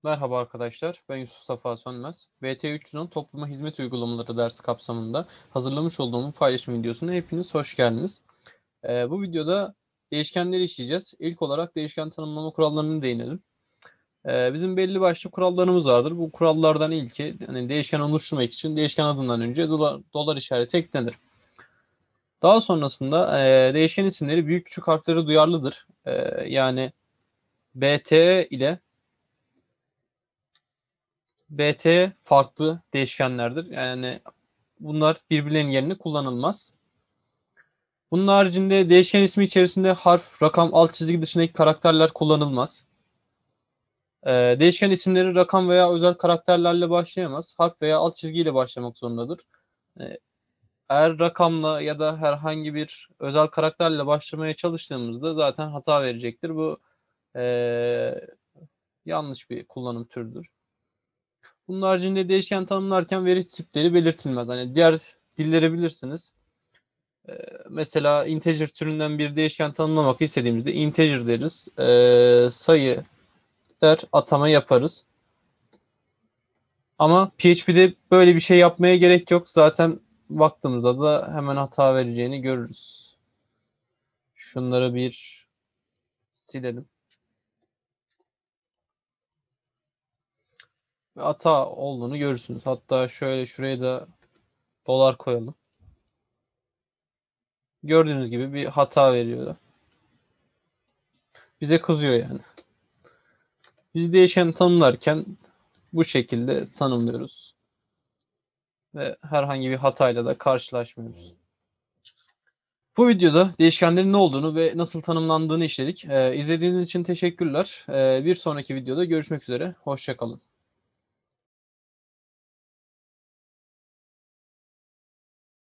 Merhaba arkadaşlar, ben Yusuf Safa Sönmez. BT300'ün topluma hizmet uygulamaları dersi kapsamında hazırlamış olduğum bu paylaşım videosuna hepiniz hoş geldiniz. Bu videoda değişkenleri işleyeceğiz. İlk olarak değişken tanımlama kurallarını değinelim. Bizim belli başlı kurallarımız vardır. Bu kurallardan ilki hani değişken oluşturmak için değişken adından önce dolar işareti eklenir. Daha sonrasında değişken isimleri büyük küçük harfleri duyarlıdır. Yani BT ile BT farklı değişkenlerdir. Yani bunlar birbirlerinin yerine kullanılmaz. Bunun haricinde değişken ismi içerisinde harf, rakam, alt çizgi dışındaki karakterler kullanılmaz. Değişken isimleri rakam veya özel karakterlerle başlayamaz. Harf veya alt çizgiyle başlamak zorundadır. Ee, Eğer rakamla ya da herhangi bir özel karakterle başlamaya çalıştığımızda zaten hata verecektir. Bu ee, yanlış bir kullanım türüdür. Bunun haricinde değişken tanımlarken veri tipleri belirtilmez. Hani diğer dilleri bilirsiniz. Mesela integer türünden bir değişken tanımlamak istediğimizde integer deriz. Sayı der, atama yaparız. Ama PHP'de böyle bir şey yapmaya gerek yok. Zaten baktığımızda da hemen hata vereceğini görürüz. Şunları bir silelim. Hata olduğunu görürsünüz. Hatta şöyle şuraya da dolar koyalım. Gördüğünüz gibi bir hata veriyor. Bize kızıyor yani. Biz değişken tanımlarken bu şekilde tanımlıyoruz. Ve herhangi bir hatayla da karşılaşmıyoruz. Bu videoda değişkenlerin ne olduğunu ve nasıl tanımlandığını işledik. İzlediğiniz için teşekkürler. Bir sonraki videoda görüşmek üzere. Hoşça kalın.